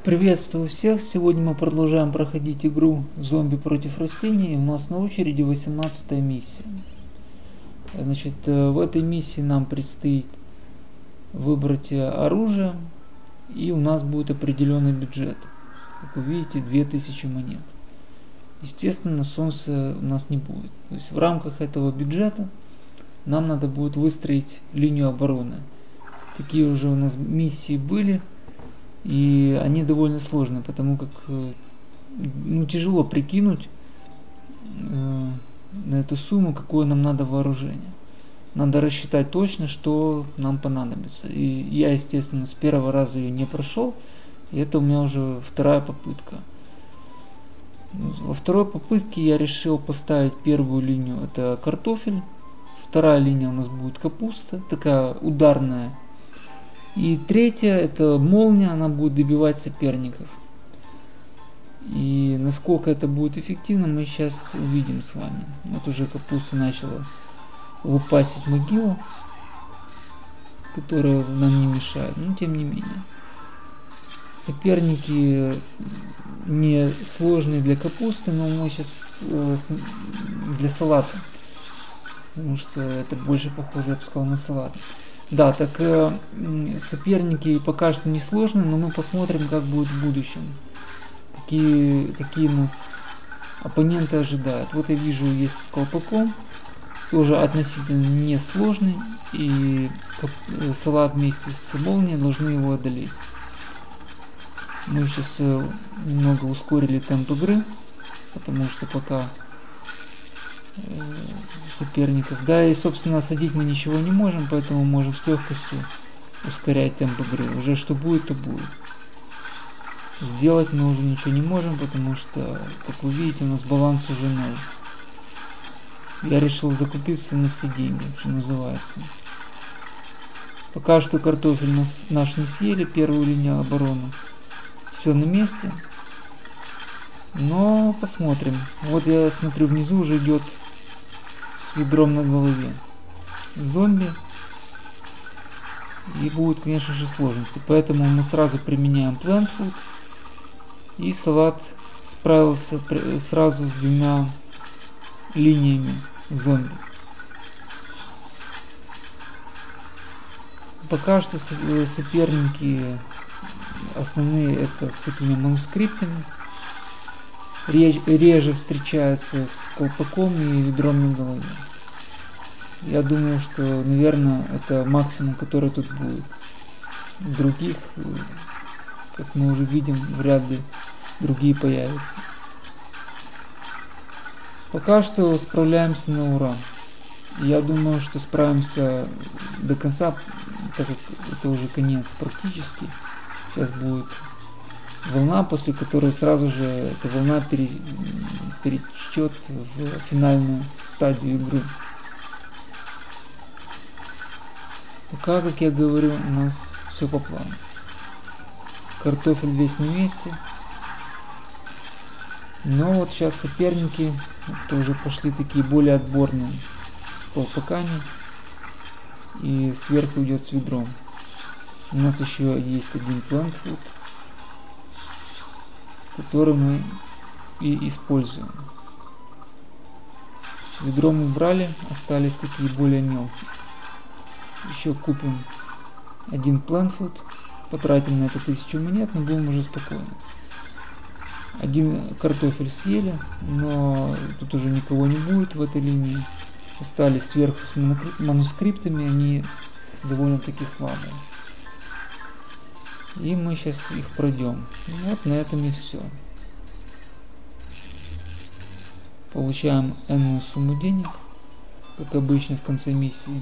Приветствую всех! Сегодня мы продолжаем проходить игру «Зомби против растений». У нас на очереди 18-я миссия. Значит, в этой миссии нам предстоит выбрать оружие, и у нас будет определенный бюджет. Как вы видите, 2000 монет. Естественно, солнца у нас не будет. То есть в рамках этого бюджета нам надо будет выстроить линию обороны. Такие уже у нас миссии были. И они довольно сложные, потому как тяжело прикинуть на эту сумму, какое нам надо вооружение. Надо рассчитать точно, что нам понадобится. И я, естественно, с первого раза ее не прошел. И это у меня уже вторая попытка. Во второй попытке я решил поставить первую линию, это картофель. Вторая линия у нас будет капуста, такая ударная. И третья, это молния, она будет добивать соперников. И насколько это будет эффективно, мы сейчас увидим с вами. Вот уже капуста начала лупасить могилу, которая нам не мешает, но тем не менее. Соперники не сложные для капусты, но мы сейчас для салата. Потому что это больше похоже, я бы сказал, на салат. Да, так соперники пока что не сложные, но мы посмотрим, как будет в будущем. Какие нас оппоненты ожидают. Вот я вижу, есть с колпаком, тоже относительно несложный, и салат вместе с молнией должны его одолеть. Мы сейчас немного ускорили темп игры, потому что пока соперников. Да, и собственно садить мы ничего не можем, поэтому можем с легкостью ускорять темп игры. Уже что будет, то будет. Сделать мы уже ничего не можем, потому что, как вы видите, у нас баланс уже 0. Я решил закупиться на все деньги, что называется. Пока что картофель наш не съели, первую линию обороны. Все на месте. Но посмотрим. Вот я смотрю, внизу уже идет с ведром на голове зомби. И будут, конечно же, сложности. Поэтому мы сразу применяем Plant Food. И салат справился сразу с двумя линиями зомби. Пока что соперники основные это с такими манускриптами. Реже встречаются с колпаком и ведром на голове. Я думаю, что, наверное, это максимум, который тут будет. Других, как мы уже видим, вряд ли другие появятся. Пока что справляемся на ура. Я думаю, что справимся до конца, так как это уже конец практически. Сейчас будет волна, после которой сразу же эта волна перетечет в финальную стадию игры. Пока, как я говорю, у нас все по плану. Картофель весь на месте. Но вот сейчас соперники тоже пошли такие более отборные с колпаками. И сверху идет с ведром. У нас еще есть один Plant Food, который мы и используем. Ведром убрали, остались такие более мелкие. Еще купим один Plant Food, потратим на это 1000 монет, но будем уже спокойны. Один картофель съели, но тут уже никого не будет в этой линии. Остались сверху с манускриптами, они довольно-таки слабые. И мы сейчас их пройдем. Вот на этом и все. Получаем энную сумму денег, как обычно в конце миссии.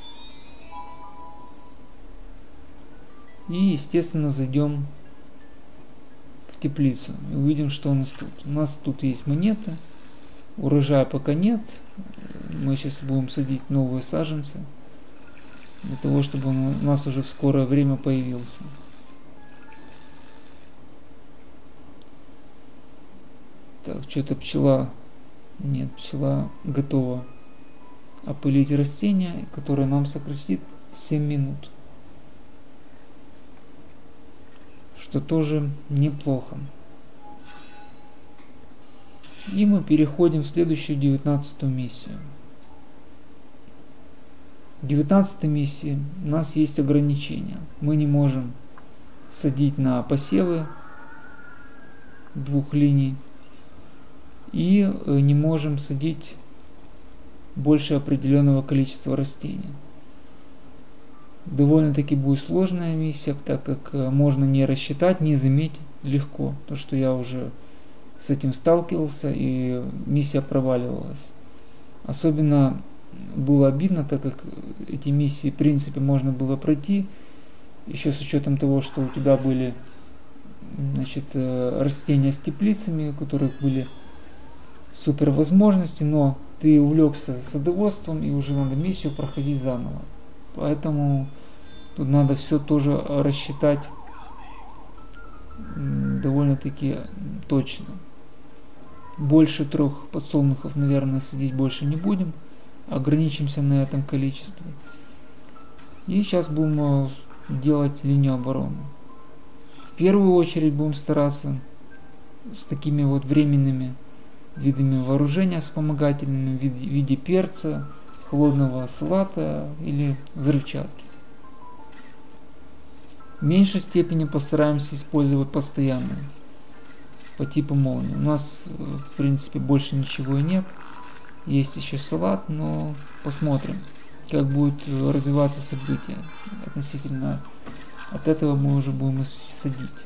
И, естественно, зайдем в теплицу и увидим, что у нас тут. У нас тут есть монеты. Урожая пока нет. Мы сейчас будем садить новые саженцы, для того, чтобы он у нас уже в скорое время появился. Так, что-то пчела... Нет, пчела готова опылить растение, которое нам сократит 7 минут. что тоже неплохо. И мы переходим в следующую 19-ю миссию. В 19-й миссии у нас есть ограничения. Мы не можем садить на посевы двух линий и не можем садить больше определенного количества растений. Довольно-таки будет сложная миссия, так как можно не рассчитать, не заметить легко, то что я уже с этим сталкивался и миссия проваливалась. Особенно было обидно, так как эти миссии в принципе можно было пройти, еще с учетом того, что у тебя были, значит, растения с теплицами, у которых были супер возможности, но ты увлекся садоводством и уже надо миссию проходить заново. Поэтому тут надо все тоже рассчитать довольно-таки точно. Больше 3 подсолнухов, наверное, садить больше не будем. Ограничимся на этом количестве. И сейчас будем делать линию обороны. В первую очередь будем стараться с такими вот временными видами вооружения вспомогательными в виде перца, холодного салата или взрывчатки. В меньшей степени постараемся использовать постоянные по типу молнии. У нас в принципе больше ничего и нет. Есть еще салат, но посмотрим, как будет развиваться событие. Относительно от этого мы уже будем садить.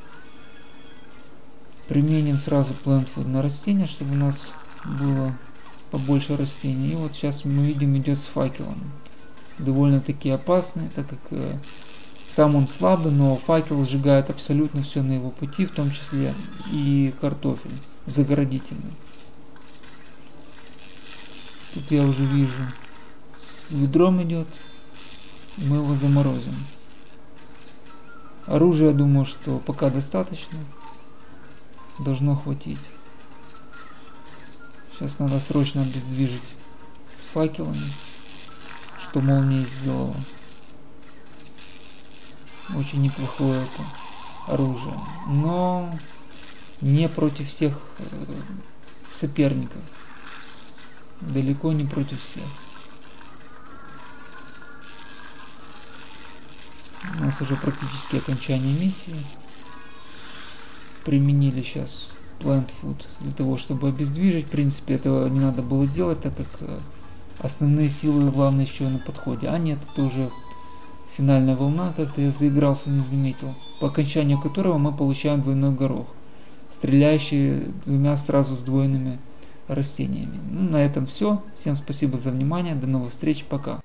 Применим сразу Plant Food на растения, чтобы у нас было побольше растений. И вот сейчас мы видим, идет с факелом. Довольно-таки опасный, так как сам он слабый, но факел сжигает абсолютно все на его пути, в том числе и картофель заградительный. Тут я уже вижу, с ведром идет, мы его заморозим. Оружия, я думаю, что пока достаточно, должно хватить. Сейчас надо срочно обездвижить с факелами, что молния сделала. Очень неплохое это оружие, но не против всех соперников. Далеко не против всех. У нас уже практически окончание миссии. Применили сейчас Plant Food для того, чтобы обездвижить. В принципе, этого не надо было делать, так как основные силы главное еще на подходе. А нет, это уже финальная волна, как-то я заигрался, не заметил. По окончанию которого мы получаем двойной горох, стреляющий двумя сразу сдвоенными растениями. Ну, на этом все. Всем спасибо за внимание. До новых встреч. Пока.